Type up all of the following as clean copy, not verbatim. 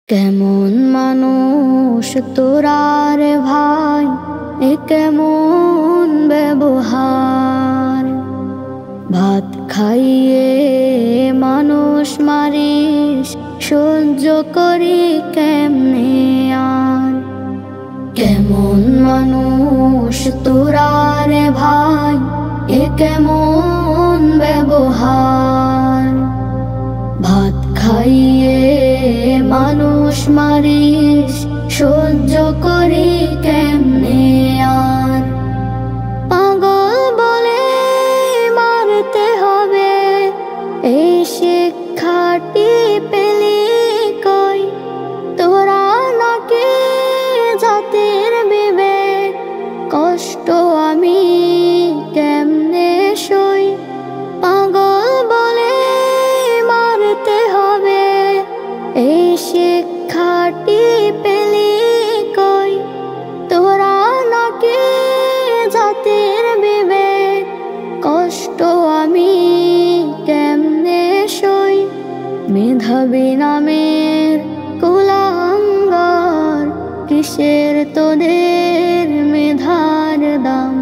কেমন মানুষ তোরা রে ভাই, এ কেমন ব্যবহার। ভাত খাইয়ে মানুষ মারিস, সহ্য করি কেমনে আর। কেমন মানুষ তোরা রে ভাই, এ কেমন ব্যবহার। ভাত খাইয়ে মানুষ মারিস, সহ্য করি কেমনে আর। পাগল বলে মারতে হবে, এই শিক্ষাটি পেলি কই। তোরা নাকি জাতির বিবেক, কষ্ট আমি কেমনে সই। পাগল বলে মারতে হবে, এই শিক্ষাটি পেলি কই। তোরা নাকি জাতির বিবেক, কষ্ট আমি কেমনে সই। মেধাবী নামের কুলাঙ্গার, কিসের তোদের মেধার দাম।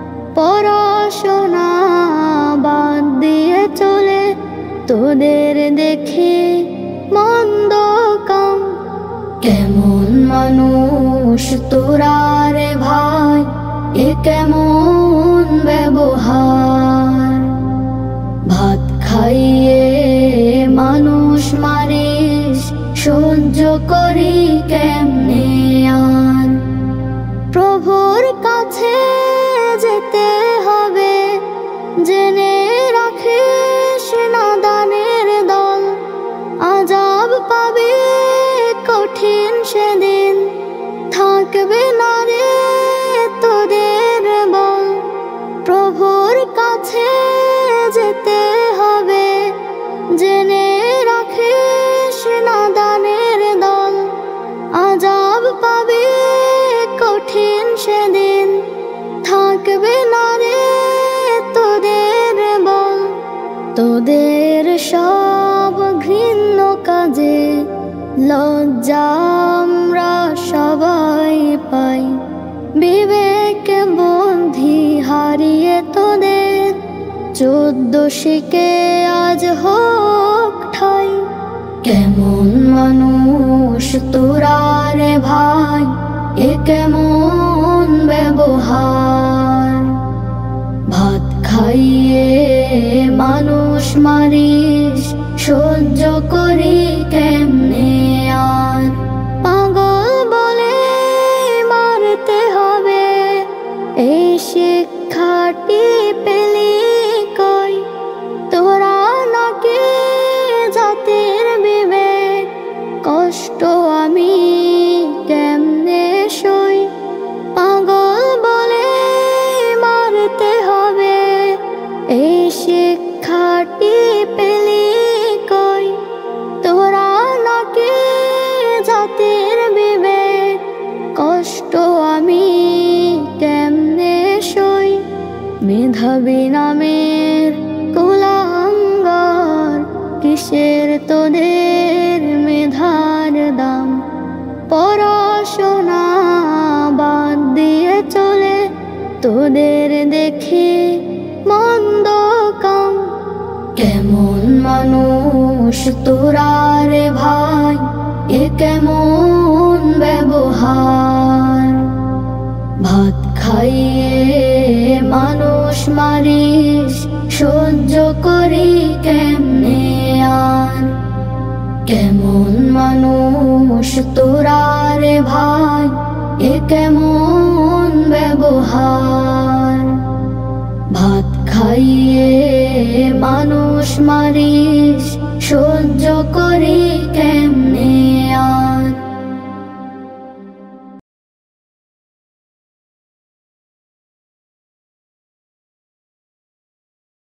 পড়াশোনা বাদ দিয়ে চলে তোদের দেখি মন্দ কাম। কেমন মানুষ তোরা রে ভাই, এ কেমন ব্যবহার। ভাত খাইয়ে মানুষ মারিস, সহ্য করি কেমনে আর। প্রভুর কাছে যেতে হবে, জেনে রাখিস নাদানের দল। আযাব পাবে কঠিন সেদিন, থাকবে না রে তোদের বল। প্রভুর কাছে যেতে হবে, জেনে রাখিস নাদানের দল। আযাব পাবে কঠিন সেদিন, থাকবে না রে তোদের বল। তোদের সব ঘৃণ্য কাজে লজ্জা আমরা সবাই পাই। বিবেক বুদ্ধি হারিয়ে তোদের 14 শিকে আজ হোক ঠাই। কেমন মানুষ তোরা রে ভাই, এ কেমন ব্যবহার। ভাত খাইয়ে মানুষ মারিস, সহ্য করি কেমনে আর। পাগল বলে মারতে হবে, এই শিক্ষাটি পেলি কই। তোরা নাকি জাতির বিবেক, কষ্ট আমি কেমনে সই। পাগল বলে মারতে হবে, এই শিক্ষাটি পেলি কই। তোরা নাকি জাতির বিবেক, কষ্ট আমি কেমনে সই। মেধাবী নামের কুলাঙ্গার, কিসের তোদের মেধার দাম। পড়াশোনা বাদ দিয়ে চলে তোদের দেখি মন্দ কাম। কেমন মানুষ তোরা রে ভাই, এ কেমন ব্যবহার। ভাত খাইয়ে মানুষ মারিস, সহ্য করি কেমনে আর। কেমন মানুষ তোরা রে ভাই, এ কেমন ব্যবহার। ভাত খাইয়ে মানুষ মারিস, সহ্য করি